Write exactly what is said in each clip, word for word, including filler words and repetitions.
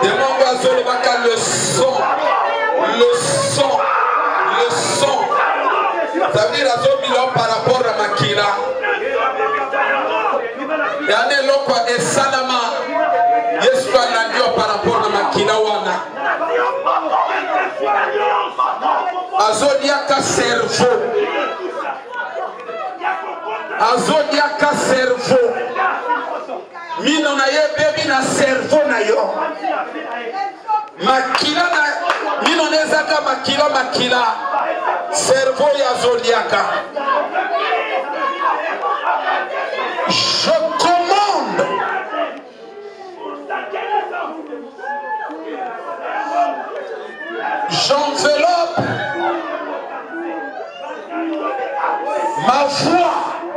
Démon Bazolo Baka, le son, le son, le son. Ça veut dire Azomilo par rapport à Makila. Yane Lokwa et Salama. Yesu Anandio par rapport à Makila Wana. Azodiaka cerveau. Azodiaka cerveau. Mino na ye baby na cerveau na yo. Makila na mino nezaka makila makila. Cerveau ya zodiaka. Je commande. J'enveloppe ma voix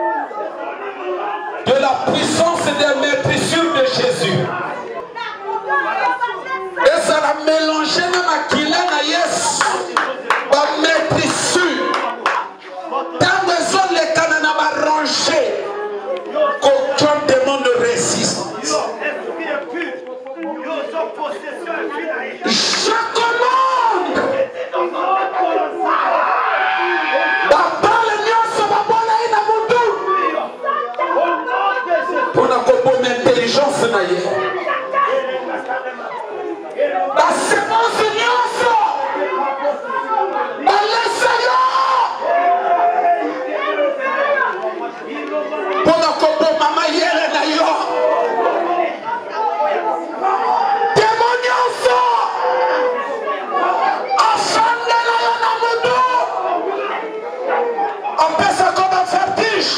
de la puissance et des maîtrisures de Jésus. Et ça a mélangé même à Kila na yes. Ma maîtrisure. Tant que les les canana va ranger. Qu'aucun démon ne résiste. Je commande. Pour la bonne intelligence, la sémence nyonso, pour la bonne maman yele na yo, démon nyonso, afande na yo na mudu, on peut ça comme un vertige.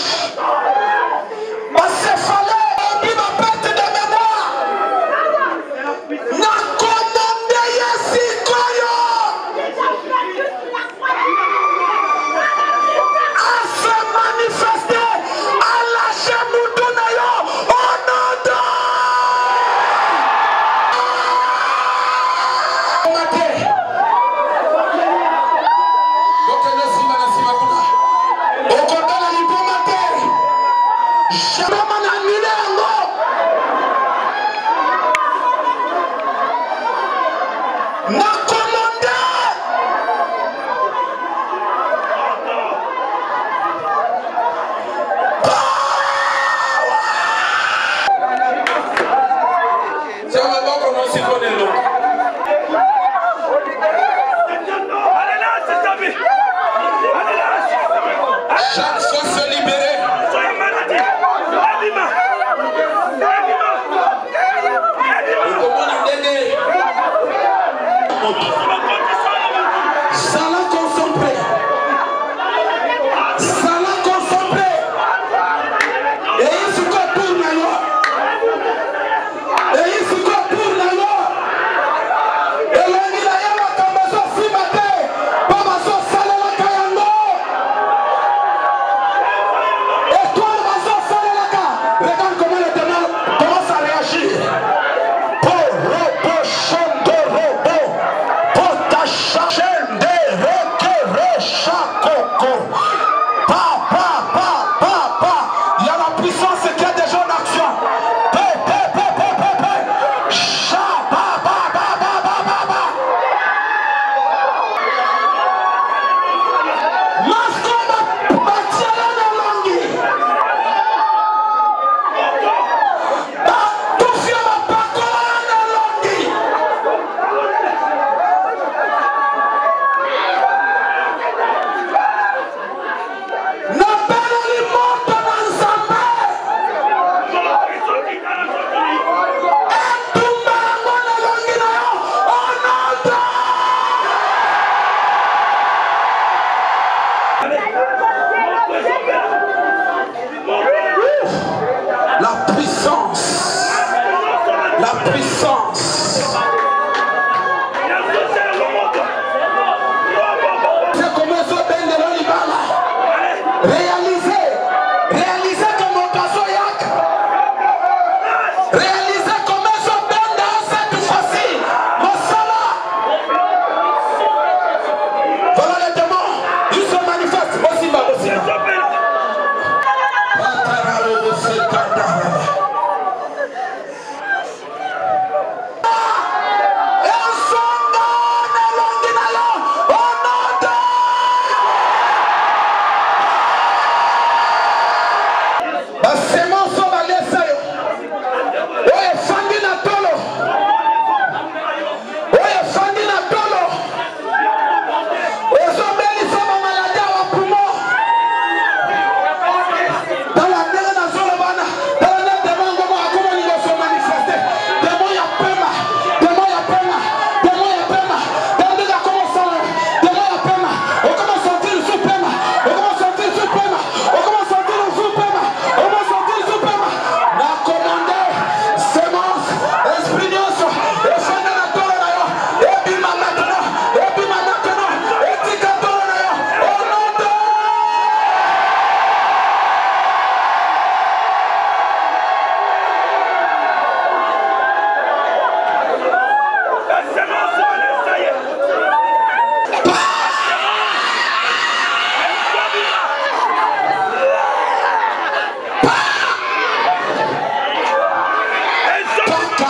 Chaque fois se libérer.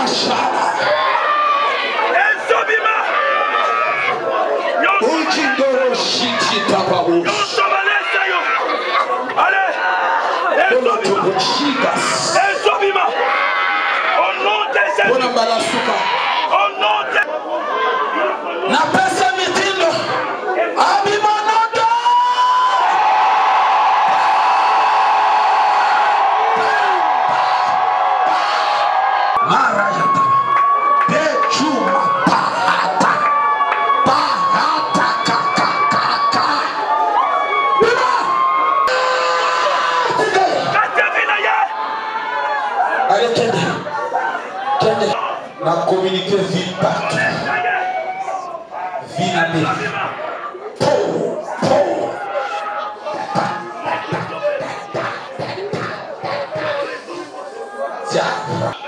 Mashara. Ujindoro shiti tababu. Bona balasuka. Na pesa mitindo. Abimonodo. Marayata. Bechuma pahata. Pahata kakakaka. Bima. Allez, Kende. Kende. Na communiquer vite partout. Viname. Po. Po. Tiens.